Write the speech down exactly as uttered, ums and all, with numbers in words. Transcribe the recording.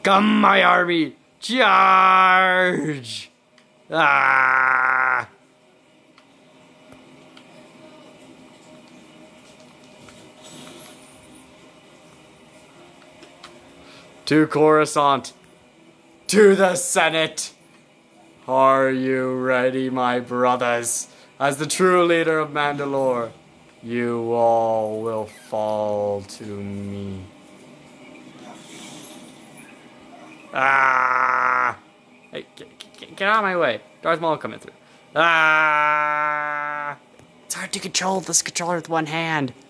Come, my army! Charge! Ah! To Coruscant. To the Senate. Are you ready, my brothers? As the true leader of Mandalore, you all will fall to me. Ah! Hey, get, get, get out of my way. Darth Maul coming through. Ah! It's hard to control this controller with one hand.